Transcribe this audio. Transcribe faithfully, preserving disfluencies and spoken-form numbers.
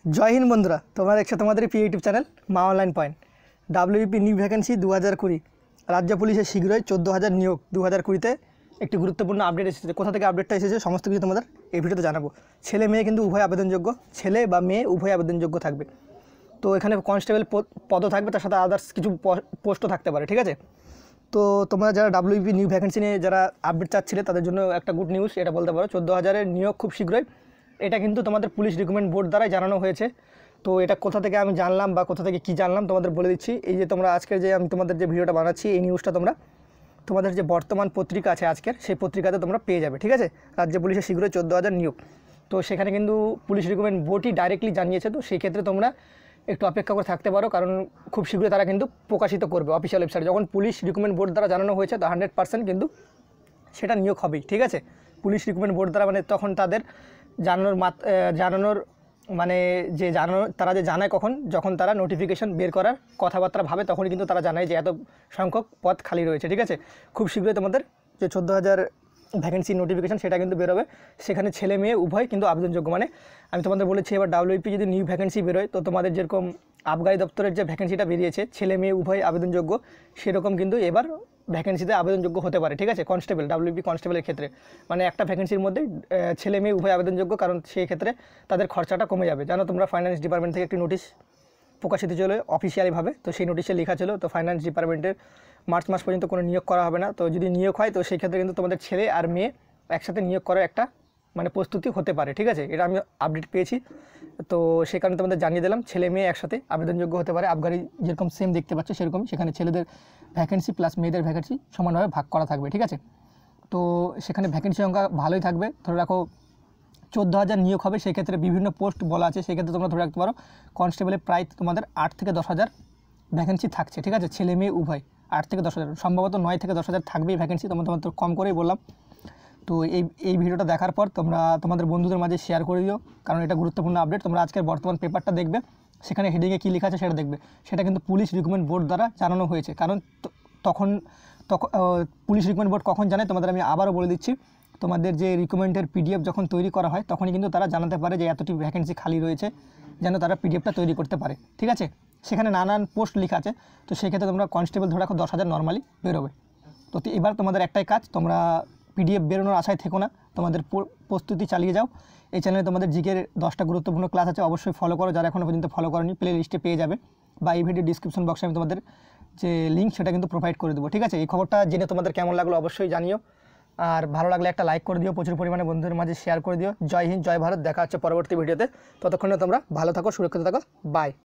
জয় হিন্দ বন্ধুরা, তোমরা দেখছো তোমাদের প্রিয় ইউটিউব চ্যানেল মা online point. WBP new vacancy দু হাজার কুড়ি রাজ্য পুলিশের শীঘ্রই চোদ্দো হাজার নিয়োগ দু হাজার কুড়িতে একটি গুরুত্বপূর্ণ আপডেট এসেছে। কোথা থেকে আপডেটটা এসেছে সমস্ত কিছু তোমাদের এই ভিডিওতে জানাবো। ছেলে মেয়ে কিন্তু উভয় আবেদনযোগ্য, ছেলে বা মেয়ে উভয় আবেদনযোগ্য থাকবে। তো এখানে কনস্টেবল পদও থাকবে, তার সাথে আদার্স কিছু পোস্টও থাকতে পারে, ঠিক আছে। তো তোমরা যারা ডাব্লিউবিপি নিউ ভ্যাকেন্সি নিয়ে যারা আপডেট চাচ্ছিলে তাদের জন্য একটা গুড নিউজ এটা বলতে পারো। চোদ্দো হাজারের নিয়োগ খুব শীঘ্রই, এটা কিন্তু তোমাদের পুলিশ রিক্রুটমেন্ট বোর্ড দ্বারাই জানানো হয়েছে। তো এটা কোথা থেকে আমি জানলাম বা কোথা থেকে কী জানলাম তোমাদের বলে দিচ্ছি। এই যে তোমরা আজকের যে আমি তোমাদের যে ভিডিওটা বানাচ্ছি, এই নিউজটা তোমরা তোমাদের যে বর্তমান পত্রিকা আছে আজকের, সেই পত্রিকাতে তোমরা পেয়ে যাবে, ঠিক আছে। রাজ্য পুলিশের শীঘ্রই চোদ্দো হাজার নিয়োগ, তো সেখানে কিন্তু পুলিশ রিক্রুটমেন্ট বোর্ডই ডাইরেক্টলি জানিয়েছে। তো সেই ক্ষেত্রে তোমরা একটু অপেক্ষা করে থাকতে পারো, কারণ খুব শীঘ্রই তারা কিন্তু প্রকাশিত করবে অফিসিয়াল ওয়েবসাইটে। যখন পুলিশ রিক্রুটমেন্ট বোর্ড দ্বারা জানানো হয়েছে তো হান্ড্রেড পার্সেন্ট কিন্তু সেটা নিয়োগ হবেই, ঠিক আছে। পুলিশ রিক্রুটমেন্ট বোর্ড দ্বারা মানে তখন তাদের জানানোর মাত জানানোর মানে যে জানানো তারা যে জানায় কখন, যখন তারা নোটিফিকেশন বের করার কথাবার্তা ভাবে তখনই কিন্তু তারা জানায় যে এত সংখ্যক পদ খালি রয়েছে, ঠিক আছে। খুব শীঘ্রই তোমাদের যে চোদ্দো হাজার ভ্যাকেন্সি নোটিফিকেশান সেটা কিন্তু বেরোবে। সেখানে ছেলে মেয়ে উভয় কিন্তু আবেদনযোগ্য। মানে আমি তোমাদের বলেছি এবার ডাব্লিউপি যদি নিউ ভ্যাকেন্সি বেরোয় তো তোমাদের যেরকম আবগারি দপ্তরের যে ভ্যাকেন্সিটা বেরিয়েছে ছেলে মেয়ে উভয় আবেদনযোগ্য, সেরকম কিন্তু এবার ভ্যাকেন্সিতে আবেদনযোগ্য হতে পারে, ঠিক আছে। কনস্টেবল ডাব্লিউপি কনস্টেবলের ক্ষেত্রে মানে একটা ভ্যাকেন্সির মধ্যে ছেলে মেয়ে উভয় আবেদনযোগ্য, কারণ সেই ক্ষেত্রে তাদের খরচাটা কমে যাবে। জানো তোমরা ফাইন্যান্স ডিপার্টমেন্ট থেকে একটি নোটিশ প্রকাশিত ছিল অফিসিয়ালিভাবে, তো সেই নোটিশে লেখা ছিল তো ফাইন্যান্স ডিপার্টমেন্টের মার্চ মাস পর্যন্ত কোনো নিয়োগ করা হবে না। তো যদি নিয়োগ হয় তো সেই ক্ষেত্রে কিন্তু তোমাদের ছেলে আর মেয়ে একসাথে নিয়োগ করার একটা মানে প্রস্তুতি হতে পারে, ঠিক আছে। এটা আমি আপডেট পেয়েছি, তো সেই কারণে তোমাদের জানিয়ে দিলাম ছেলে মেয়ে একসাথে আবেদনযোগ্য হতে পারে। আবগারি যেরকম সেম দেখতে পাচ্ছে সেরকম সেখানে ছেলেদের ভ্যাকেন্সি প্লাস মেয়েদের ভ্যাকেন্সি সমানভাবে ভাগ করা থাকবে, ঠিক আছে। তো সেখানে ভ্যাকেন্সি সংখ্যা ভালোই থাকবে। ধরে রাখো চোদ্দো হাজার নিয়োগ হবে, সেক্ষেত্রে বিভিন্ন পোস্ট বলা আছে, সেক্ষেত্রে তোমরা ধরে রাখতে পারো কনস্টেবলে প্রায় তোমাদের আট থেকে দশ হাজার ভ্যাকেন্সি থাকছে, ঠিক আছে। ছেলে মেয়ে উভয় আট থেকে দশ হাজার সম্ভবত নয় থেকে দশ হাজার থাকবেই ভ্যাকেন্সি, তোমরা তোমার তো কম করেই বললাম। তো এই এই ভিডিওটা দেখার পর তোমরা তোমাদের বন্ধুদের মাঝে শেয়ার করে দিও, কারণ এটা গুরুত্বপূর্ণ আপডেট। তোমরা আজকের বর্তমান পেপারটা দেখবে, সেখানে হেডিংয়ে কী লেখা আছে সেটা দেখবে। সেটা কিন্তু পুলিশ রিক্রুটমেন্ট বোর্ড দ্বারা জানানো হয়েছে, কারণ তখন তখন পুলিশ রিক্রুটমেন্ট বোর্ড কখন জানে তোমাদের আমি আবারও বলে দিচ্ছি। তোমাদের যে রিক্রুটমেন্টের পিডিএফ যখন তৈরি করা হয় তখনই কিন্তু তারা জানাতে পারে যে এতটি ভ্যাকেন্সি খালি রয়েছে, যেন তারা পিডিএফটা তৈরি করতে পারে, ঠিক আছে। সেখানে নানান পোস্ট লেখা আছে, তো সেক্ষেত্রে তোমরা কনস্টেবল ধরে রাখো দশ হাজার নর্মালি বেরোবে। তো এবার তোমাদের একটাই কাজ, তোমরা পিডিএফ বেরোনোর আশায় থেকো না, তোমাদের প্রস্তুতি চালিয়ে যাও। এই চ্যানেলে তোমাদের জিকের দশটা গুরুত্বপূর্ণ ক্লাস আছে, অবশ্যই ফলো করো। যারা এখনও পর্যন্ত ফলো করোনি প্লে লিস্টে পেয়ে যাবে, বা এই ভিডিও ডিসক্রিপশন বক্সে আমি তোমাদের যে লিঙ্ক সেটা কিন্তু প্রোভাইড করে দেবো, ঠিক আছে। এই খবরটা জেনে তোমাদের কেমন লাগলো অবশ্যই জানিও, আর ভালো লাগলে একটা লাইক করে দিও, প্রচুর পরিমাণে বন্ধুদের মাঝে শেয়ার করে দিও। জয় হিন্দ, জয় ভারত, দেখা হচ্ছে পরবর্তী ভিডিওতে। ততক্ষণে তোমরা ভালো থাকো, সুরক্ষিত থাকো, বাই।